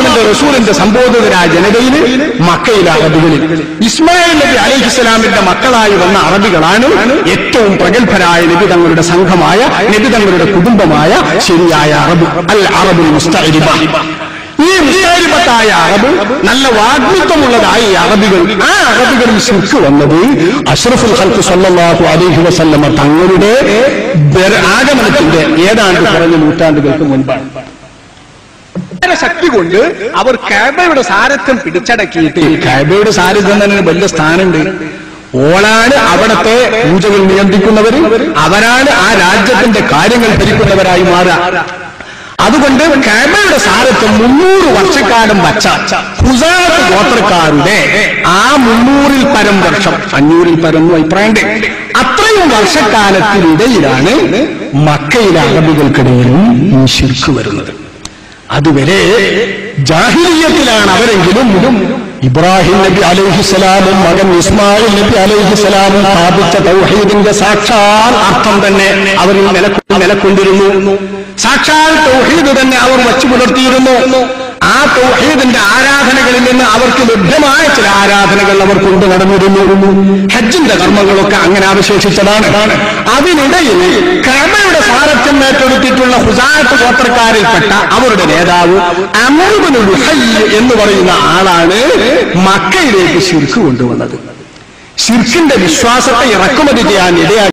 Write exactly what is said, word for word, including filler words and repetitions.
അള്ളാഹുവിന്റെ റസൂലിന്റെ സംബോധിതരായ ജനതയിൽ മക്കയിലെ അറബികളിൽ ഇസ്മായിൽ നബി അലൈഹിസ്സലാമിന്റെ മക്കളായി വന്ന അറബികളാണ് ഏറ്റവും പ്രഗത്ഭരായ നബി തങ്ങളുടെ സംഘമായ നബി തങ്ങളുടെ കുടുംബമായ ശരിയായ അറബ് അൽ അറബുൽ മുസ്തഅരിബ. ഈ മുസ്തഅരിബത്തായ അറബ് നല്ല വാഗ്മിത്വമുള്ളതായ ഈ അറബികൾ, ആ അറബികളിൽ ശിർക്ക് വന്നത് അഷ്റഫുൽ ഖൽഖ് സല്ലല്ലാഹു അലൈഹി വസല്ലമ തങ്ങളുടെ ആഗമനത്തിന്റെ ഏതാണ്ട് കുറഞ്ഞ നൂറ്റാണ്ടുകൾക്ക് മുൻപാണ്. ശക്തി കൊണ്ട് അവർ കഅബയുടെ സാരഥ്യം പിടിച്ചടക്കിയിട്ട്, കഅബയുടെ സാരഥ്യം തന്നെ വലിയ സ്ഥാനമുണ്ട്. ഓളാണ് അവിടത്തെ പൂജകൾ നിയന്ത്രിക്കുന്നവർ, അവരാണ് ആ രാജ്യത്തിന്റെ കാര്യങ്ങൾ ഭരിക്കുന്നവരായി മാറുക. അതുകൊണ്ട് കഅബയുടെ സാരഥ്യം മുന്നൂറ് വർഷക്കാലം വച്ച ഖുസാഅത്ത് ഗോത്രക്കാരുടെ ആ മുന്നൂറിൽ പരം വർഷം, അഞ്ഞൂറിൽ പരം അഭിപ്രായമുണ്ട്, അത്രയും വർഷക്കാലത്തിനിടയിലാണ് മക്കയിലെ അറബികൾക്കിടയിലും ഈ ശിർക്ക് വരുന്നത്. അതുവരെ ജാഹിലിയ്യത്തിലാണ് അവരെങ്കിലും ഇബ്രാഹിം നബി അലൈഹിസ്സലാമും മകൻ ഇസ്മായിൽ നബി അലൈഹിസ്സലാമും സ്ഥാപിച്ച തൗഹീദിന്റെ സാക്ഷാൽ അർത്ഥം തന്നെ അവരിൽ നിലക്കൊണ്ടിരുന്നു. സാക്ഷാൽ തൗഹീദ് തന്നെ അവർ വച്ചു പുലർത്തിയിരുന്നു. ആ തൗഹീദിന്റെ ആരാധനകളിൽ നിന്ന് അവർക്ക് ലഭ്യമായ ചില ആരാധനകൾ അവർ കൊണ്ടു നടന്നിരുന്നു. ഹജ്ജിന്റെ കർമ്മങ്ങളൊക്കെ അങ്ങനെ അവശേഷിച്ചതാണ്. അതിനിടയിൽ കഅബയുടെ സാരഥ്യം ഏറ്റെടുത്തിട്ടുള്ള ഖുസാഅത്ത് ഗോത്രക്കാരിൽപ്പെട്ട അവരുടെ നേതാവ് അംർ ഇബ്നു ലുഹയ്യ് എന്ന് പറയുന്ന ആളാണ് മക്കയിലേക്ക് ശിർക്ക് കൊണ്ടുവന്നത്. ശിർക്കിന്റെ വിശ്വാസത്തെ ഇറക്കുമതി ചെയ്യാൻ ഇടയാക്കി